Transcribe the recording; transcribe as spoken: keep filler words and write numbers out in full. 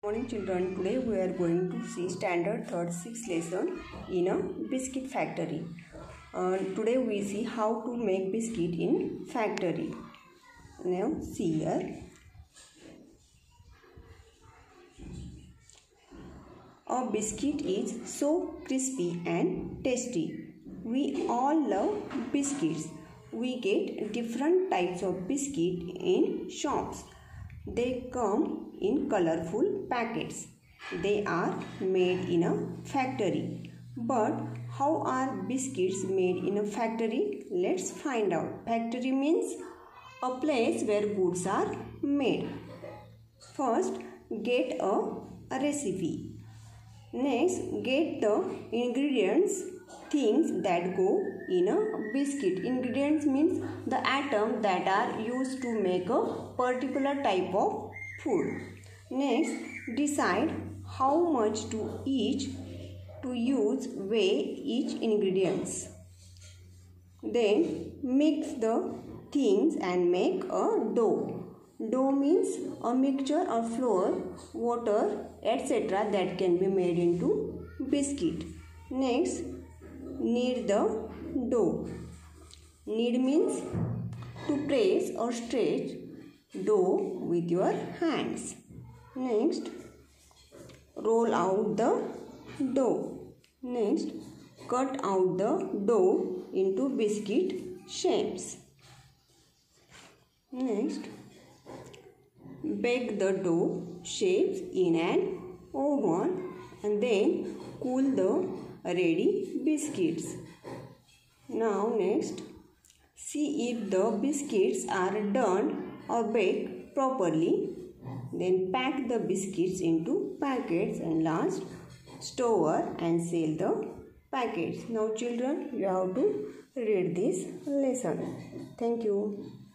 Morning children, today we are going to see standard third sixth lesson in a biscuit factory. Uh, today we see how to make biscuit in factory. Now see here. A biscuit is so crispy and tasty. We all love biscuits. We get different types of biscuit in shops. They come in colorful packets. They are made in a factory. But how are biscuits made in a factory? Let's find out. Factory means a place where goods are made. First, get a, a recipe. Next, get the ingredients, things that go in a biscuit. Ingredients means the atoms that are used to make a particular type of food. Next, decide how much to each to use, weigh each ingredients. Then mix the things and make a dough. Dough means a mixture of flour, water, et cetera that can be made into biscuit. Next, knead the dough. Knead means to press or stretch dough with your hands. Next, roll out the dough. Next, cut out the dough into biscuit shapes. Next, bake the dough shapes in an oven and then cool the ready biscuits. Now next, see if the biscuits are done or baked properly. Then pack the biscuits into packets and last store and sell the packets. Now children, you have to read this lesson. Thank you.